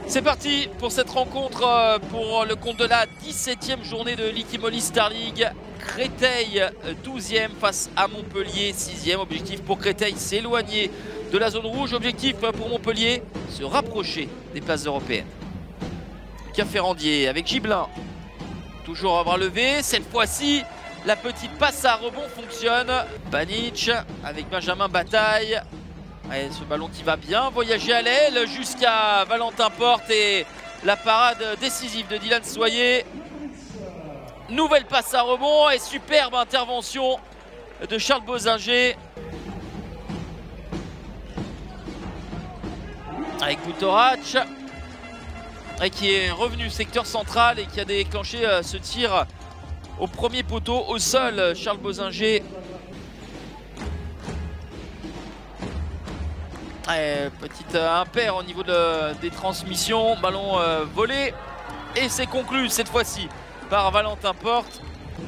C'est parti pour cette rencontre pour le compte de la 17e journée de l'Ikimoli Star League. Créteil 12e face à Montpellier 6e. Objectif pour Créteil, s'éloigner de la zone rouge. Objectif pour Montpellier, se rapprocher des places européennes. Ferrandier avec Gibelin. Toujours à bras levé. Cette fois-ci, la petite passe à rebond fonctionne. Panic avec Benjamin Bataille. Allez, ce ballon qui va bien voyager à l'aile jusqu'à Valentin Porte et la parade décisive de Dylan Soyer. Nouvelle passe à rebond et superbe intervention de Charles Bozinger. Avec Boutorac qui est revenu secteur central et qui a déclenché ce tir au premier poteau au sol. Charles Bozinger. Petite impair au niveau des transmissions. Ballon volé. Et c'est conclu cette fois-ci par Valentin Porte.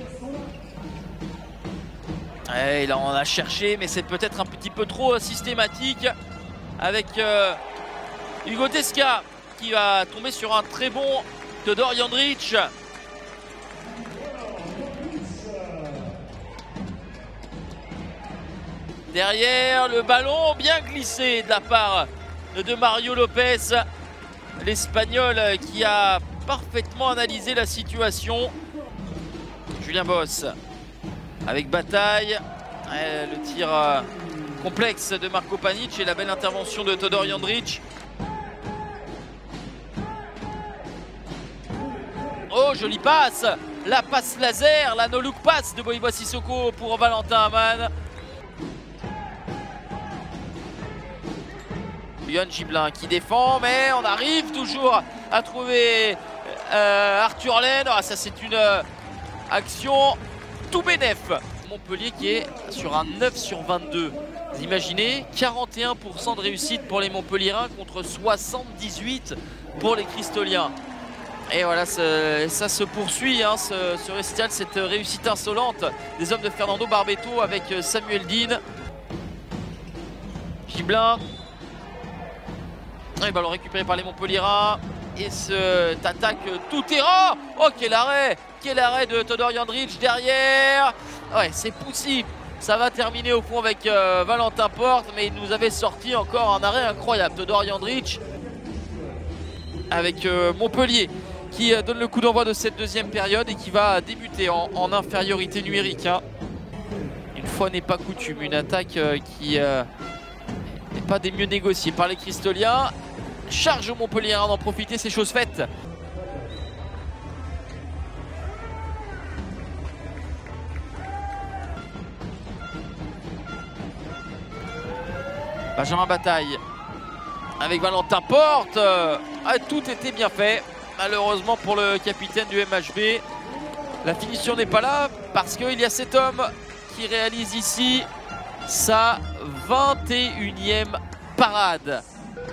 Il en a cherché, mais c'est peut-être un petit peu trop systématique. Avec Hugo Desca qui va tomber sur un très bon Todor Jandrić. Derrière, le ballon bien glissé de la part de Mario Lopez, l'Espagnol qui a parfaitement analysé la situation. Julien Boss avec Bataille. Le tir complexe de Marco Panic et la belle intervention de Todor Jandrić. Oh, jolie passe, la passe laser, la no-look pass de Boiba Sissoko pour Valentin Amann. Yohan Gibelin qui défend, mais on arrive toujours à trouver Arthur Laine. Ah, ça c'est une action tout bénef. Montpellier qui est sur un 9 sur 22. Vous imaginez, 41% de réussite pour les Montpelliérains contre 78 pour les Cristoliens. Et voilà, ça se poursuit, hein, ce récital, cette réussite insolente des hommes de Fernando Barbeto avec Samuel Dean. Gibelin. Et ballon récupéré par les Montpelliérains. Et cette attaque tout terrain. Oh, quel arrêt de Todor Jandrić derrière. Ouais, c'est poussif. Ça va terminer au fond avec Valentin Porte, mais il nous avait sorti encore un arrêt incroyable. Todor Jandrić avec Montpellier qui donne le coup d'envoi de cette deuxième période et qui va débuter en infériorité numérique. Hein. Une fois n'est pas coutume, une attaque qui n'est pas des mieux négociées par les Cristoliens. Charge au Montpellier d'en profiter, c'est chose faite. Benjamin Bataille avec Valentin Porte. Tout était bien fait. Malheureusement pour le capitaine du MHB, la finition n'est pas là parce qu'il y a cet homme qui réalise ici sa 21e parade.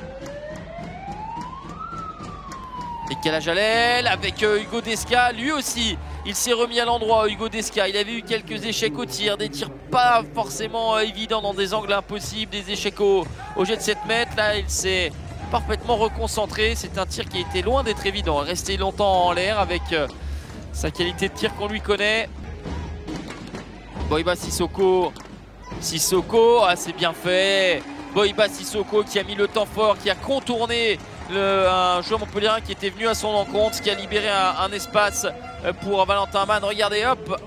Décalage à l'aile avec Hugo Desca, lui aussi il s'est remis à l'endroit. Hugo Desca, il avait eu quelques échecs au tir, des tirs pas forcément évidents dans des angles impossibles, des échecs au jet de 7 mètres. Là il s'est parfaitement reconcentré, c'est un tir qui était loin d'être évident, resté longtemps en l'air avec sa qualité de tir qu'on lui connaît. Boiba Sissoko, c'est bien fait. Boiba Sissoko qui a mis le temps fort, qui a contourné un joueur montpelliérain qui était venu à son encontre, qui a libéré un espace pour Valentin Amann. Regardez, hop.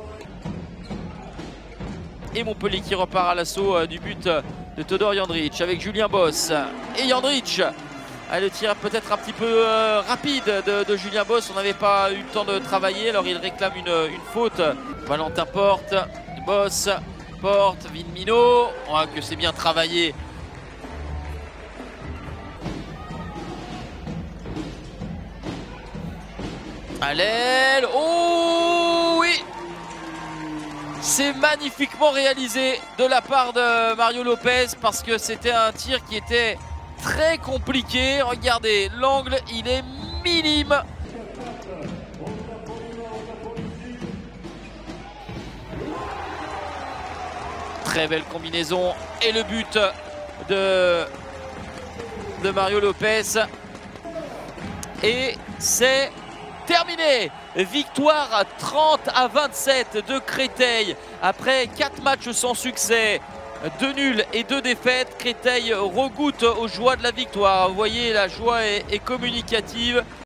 Et Montpellier qui repart à l'assaut du but de Todor Jandrić avec Julien Boss. Et Jandrić, le tir peut-être un petit peu rapide de Julien Boss. On n'avait pas eu le temps de travailler, alors il réclame une faute. Valentin Porte, Boss, Porte, Vinmino. On voit que c'est bien travaillé. À l'aile, oh oui, c'est magnifiquement réalisé de la part de Mario Lopez parce que c'était un tir qui était très compliqué. Regardez, l'angle, il est minime. Très belle combinaison et le but de Mario Lopez. Et c'est terminé. Victoire 30-27 de Créteil. Après 4 matchs sans succès, 2 nuls et 2 défaites, Créteil regoute aux joies de la victoire. Vous voyez, la joie est communicative.